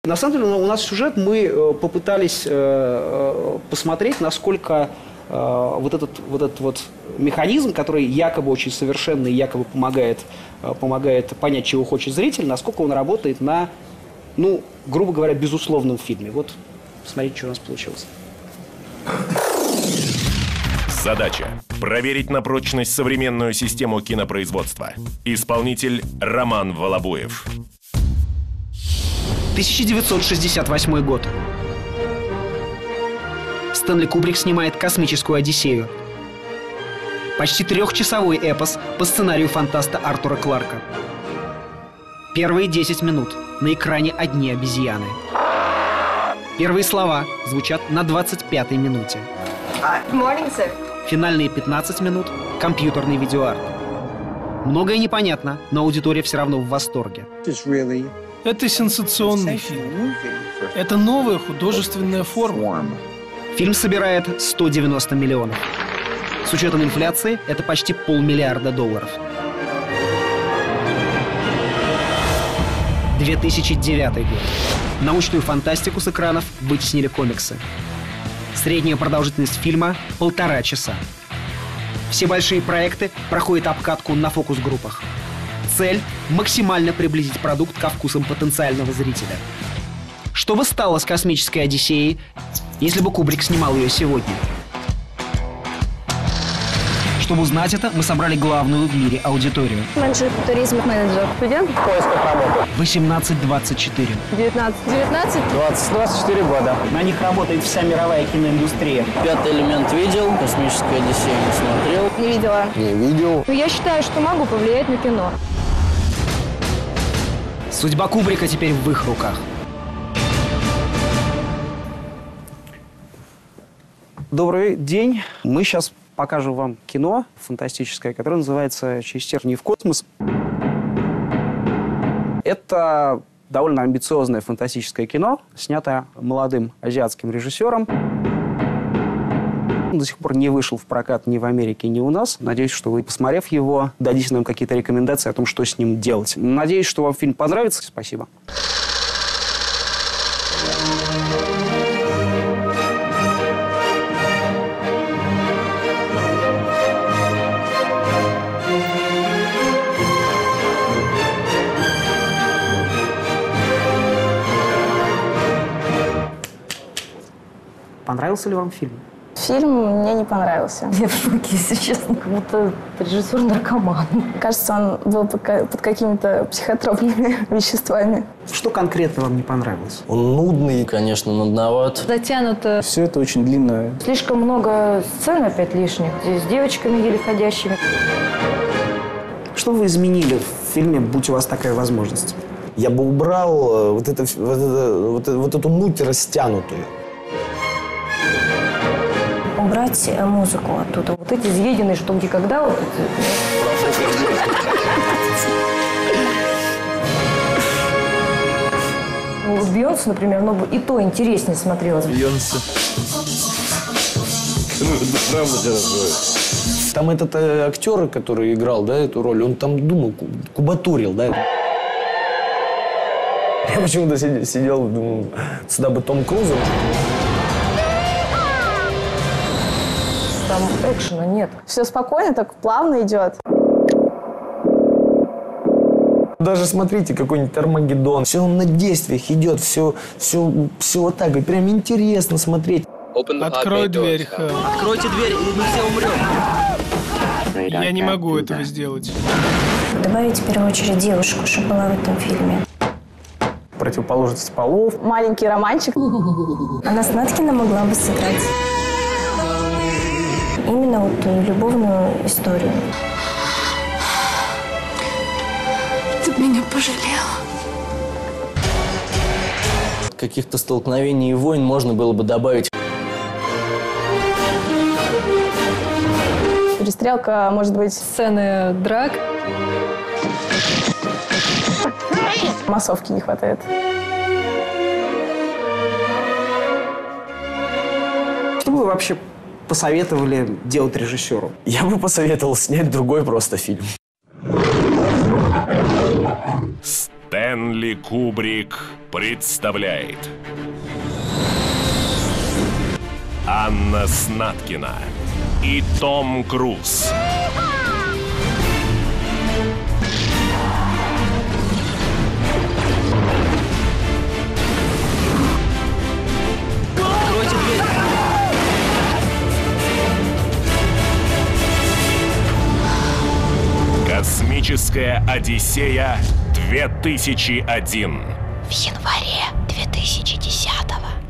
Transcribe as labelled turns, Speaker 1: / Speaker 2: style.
Speaker 1: На самом деле у нас сюжет, мы попытались посмотреть, насколько вот этот механизм, который якобы очень совершенный, якобы помогает понять, чего хочет зритель, насколько он работает на, ну, грубо говоря, безусловном фильме. Вот, посмотрите, что у нас получилось.
Speaker 2: Задача – проверить на прочность современную систему кинопроизводства. Исполнитель Роман Волобуев.
Speaker 1: 1968 год. Стэнли Кубрик снимает «Космическую Одиссею». Почти трехчасовой эпос по сценарию фантаста Артура Кларка. Первые 10 минут. На экране одни обезьяны. Первые слова звучат на 25-й минуте.
Speaker 3: Morning, sir.
Speaker 1: Финальные 15 минут – компьютерный видеоарт. Многое непонятно, но аудитория все равно в восторге.
Speaker 4: Это сенсационный фильм. Это новая художественная форма.
Speaker 1: Фильм собирает 190 миллионов. С учетом инфляции это почти $500 миллиарда. 2009 год. Научную фантастику с экранов вытеснили комиксы. Средняя продолжительность фильма – 1,5 часа. Все большие проекты проходят обкатку на фокус-группах. Цель – максимально приблизить продукт ко вкусам потенциального зрителя. Что бы стало с «Космической Одиссеей», если бы Кубрик снимал ее сегодня? Чтобы узнать это, мы собрали главную в мире аудиторию.
Speaker 3: Менеджер туризма, менеджер, студент в поисках работы.
Speaker 1: 18-24.
Speaker 3: 19.
Speaker 5: 24 года.
Speaker 1: На них работает вся мировая киноиндустрия.
Speaker 5: «Пятый элемент» видел, «Космическую Одиссею» не смотрел.
Speaker 3: Не видела.
Speaker 5: Не видел.
Speaker 3: Но я считаю, что могу повлиять на кино.
Speaker 1: Судьба Кубрика теперь в их руках. Добрый день. Мы сейчас покажем вам кино фантастическое, которое называется «Через тернии в космос». Это довольно амбициозное фантастическое кино, снятое молодым азиатским режиссером. Он до сих пор не вышел в прокат ни в Америке, ни у нас. Надеюсь, что вы, посмотрев его, дадите нам какие-то рекомендации о том, что с ним делать. Надеюсь, что вам фильм понравится. Спасибо. Понравился ли вам фильм?
Speaker 3: Фильм мне не понравился.
Speaker 6: Я в шоке, если честно. Как будто режиссер-наркоман.
Speaker 3: Кажется, он был под какими-то психотропными веществами.
Speaker 1: Что конкретно вам не понравилось?
Speaker 5: Он нудный, конечно, нудноват.
Speaker 6: Затянуто.
Speaker 7: Все это очень длинно.
Speaker 6: Слишком много сцен опять лишних. С девочками еле ходящими.
Speaker 1: Что вы изменили в фильме, будь у вас такая возможность?
Speaker 8: Я бы убрал вот эту муть растянутую.
Speaker 6: Убрать музыку оттуда. Вот эти изъеденные «Что, где, когда». Вот эти. Бейонсе, например, оно бы и то интереснее смотрелось.
Speaker 8: Бейонсе. Ну, это правда хорошо. Там этот актер, который играл, да, эту роль, он там думал, кубатурил, да. Я почему-то сидел, думал, сюда бы Том Круза.
Speaker 6: Там экшена нет.
Speaker 3: Все спокойно, так плавно идет.
Speaker 8: Даже смотрите, какой-нибудь «Армагеддон». Все на действиях идет, все вот так. И прям интересно смотреть.
Speaker 4: Открой дверь, Хэл.
Speaker 1: Откройте дверь, или мы все умрем.
Speaker 4: Я не могу этого сделать.
Speaker 6: Добавить в первую очередь девушку, чтобы была в этом фильме.
Speaker 7: Противоположность полов.
Speaker 3: Маленький романчик.
Speaker 6: Она Снаткина могла бы сыграть. Именно вот любовную историю.
Speaker 3: Ты меня пожалел.
Speaker 5: Каких-то столкновений и войн можно было бы добавить.
Speaker 3: Перестрелка, может быть,
Speaker 6: Сцены драк.
Speaker 3: массовки не хватает.
Speaker 1: Что бы вы вообще посоветовали делать режиссеру?
Speaker 8: Я бы посоветовал снять другой просто фильм.
Speaker 2: Стэнли Кубрик представляет Анна Снаткина и Том Круз. Космическая Одиссея 2001.
Speaker 9: В январе 2010-го